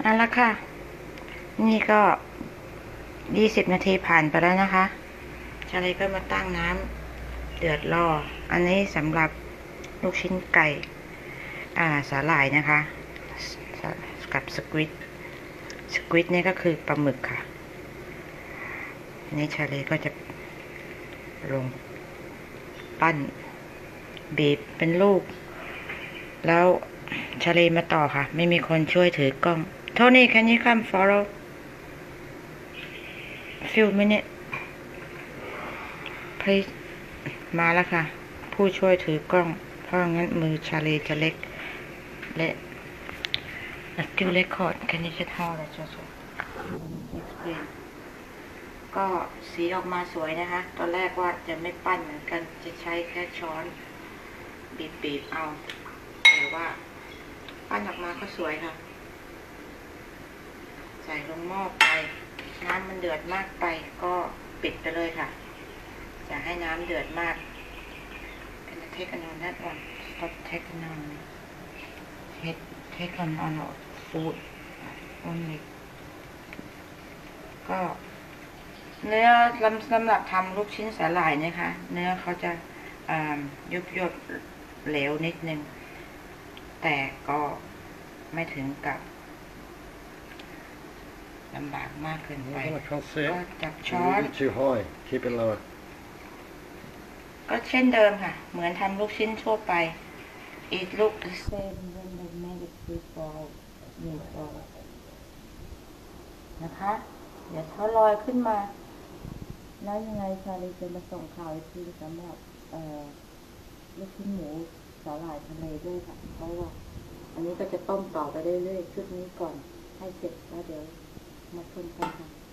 เอาละค่ะนี่ก็20 นาทีผ่านไปแล้วนะคะชาลีก็มาตั้งน้ำเดือดรออันนี้สำหรับลูกชิ้นไก่สาหร่ายนะคะกับสควิดนี่ก็คือปลาหมึกค่ะนี่ชาลีก็จะลงปั้นบีบเป็นลูกแล้วชาลีมาต่อค่ะไม่มีคนช่วยถือกล้องโทนี่ can you come follow few minutes please มาแล้วค่ะผู้ช่วยถือกล้องเพราะงั้นมือชาลีจะเล็กและstill record can you just hold it just explain ก็สีออกมาสวยนะคะตอนแรกว่าจะไม่ปั้นเหมือนกันจะใช้แค่ช้อนบีบเอาแต่ว่าปั้นออกมาก็สวยค่ะใส่ลงหม้อไปน้ำมันเดือดมากไปก็ปิดไปเลยค่ะจะให้น้ำเดือดมาก Can I take on that one stop taking on take on food only ก็เนื้อสำหรับทำลูกชิ้นสาหร่ายเนี่ยค่ะเนื้อเขาจะยุบเหลวนิดนึงแต่ก็ไม่ถึงกับลำบากมากเกินไปก็จับช้อนก็เช่นเดิมค่ะเหมือนทำลูกชิ้นทั่วไป It look the same when they make it before นะคะเดี๋ยวเขาลอยขึ้นมาแล้วยังไงชาลีจะมาส่งข่าวอีกทีสำหรับลูกชิ้นหมูสาหร่ายทะเลด้วยค่ะเพราะว่าอันนี้ก็จะต้มต่อไปเรื่อยๆชุดนี้ก่อนให้เสร็จแล้วเดี๋ยวมาชมกันค่ะ